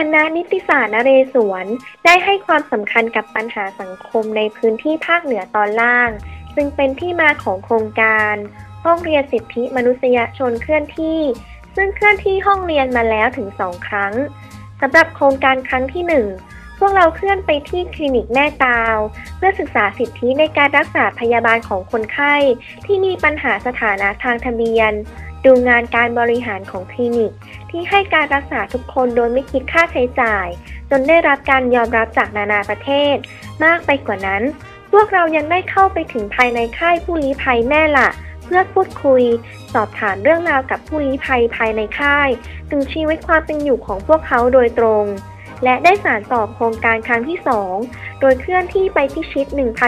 ณะนิติศาสตร์นเรศวรได้ให้ความสำคัญกับปัญหาสังคมในพื้นที่ภาคเหนือตอนล่างซึ่งเป็นที่มาของโครงการห้องเรียนสิทธิมนุษยชนเคลื่อนที่ซึ่งเคลื่อนที่ห้องเรียนมาแล้วถึง2ครั้งสำหรับโครงการครั้งที่1พวกเราเคลื่อนไปที่คลินิกแม่ตาวเพื่อศึกษาสิทธิในการรักษาพยาบาลของคนไข้ที่มีปัญหาสถานะทางทะเบียนดูงานการบริหารของคลินิกที่ให้การรักษาทุกคนโดยไม่คิดค่าใช้จ่ายจนได้รับการยอมรับจากนานาประเทศมากไปกว่านั้นพวกเรายังได้เข้าไปถึงภายในค่ายผู้ลี้ภัยแม่ละเพื่อพูดคุยสอบถามเรื่องราวกับผู้ลี้ภัยภายในค่ายถึงชีวิตความเป็นอยู่ของพวกเขาโดยตรงและได้สานต่อโครงการครั้งที่2โดยเคลื่อนที่ไปพิชิต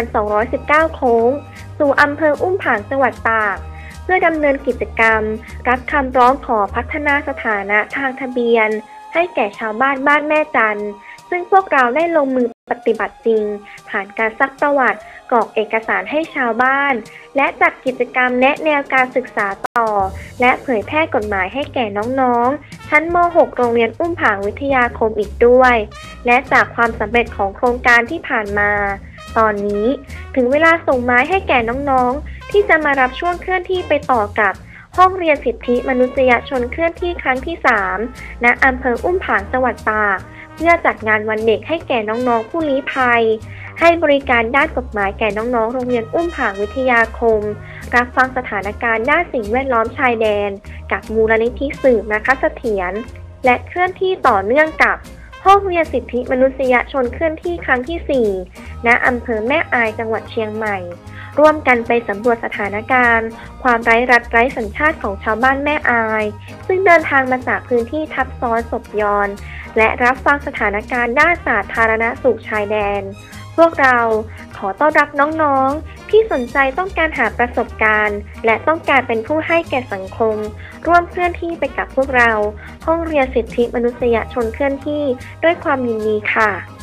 1,219 โค้งสู่อำเภออุ้มผางจังหวัดตากเพื่อดำเนินกิจกรรมรับคำร้องขอพัฒนาสถานะทางทะเบียนให้แก่ชาวบ้านบ้านแม่จันซึ่งพวกเราได้ลงมือปฏิบัติจริงผ่านการซักประวัติกรอกเอกสารให้ชาวบ้านและจัดกิจกรรมแนะแนวการศึกษาต่อและเผยแพร่กฎหมายให้แก่น้องๆชั้นม .6 โรงเรียนอุ้มผางวิทยาคมอีกด้วยและจากความสำเร็จของโครงการที่ผ่านมาตอนนี้ถึงเวลาส่งไม้ให้แก่น้องๆที่จะมารับช่วงเคลื่อนที่ไปต่อกับห้องเรียนสิทธิมนุษยชนเคลื่อนที่ครั้งที่3ณอำเภออุ้มผางจังหวัดตากเพื่อจัดงานวันเด็กให้แก่น้องๆผู้ลี้ภัยให้บริการด้านกฎหมายแก่น้องๆโรงเรียนอุ้มผางวิทยาคมรับฟังสถานการณ์ด้านสิ่งแวดล้อมชายแดนกับมูลนิธิสืบนะคะเสถียรและเคลื่อนที่ต่อเนื่องกับห้องเรียนสิทธิมนุษยชนเคลื่อนที่ครั้งที่4ณอำเภอแม่อายจังหวัดเชียงใหม่ร่วมกันไปสำรวจสถานการณ์ความไร้รัฐไร้สัญชาติของชาวบ้านแม่อายซึ่งเดินทางมาจากพื้นที่ทับซ้อนศพยอนและรับฟังสถานการณ์ด้านสาธารณสุขชายแดนพวกเราขอต้อนรับน้องๆที่สนใจต้องการหาประสบการณ์และต้องการเป็นผู้ให้แก่สังคมร่วมเคลื่อนที่ไปกับพวกเราห้องเรียนสิทธิมนุษยชนเคลื่อนที่ด้วยความยินดีค่ะ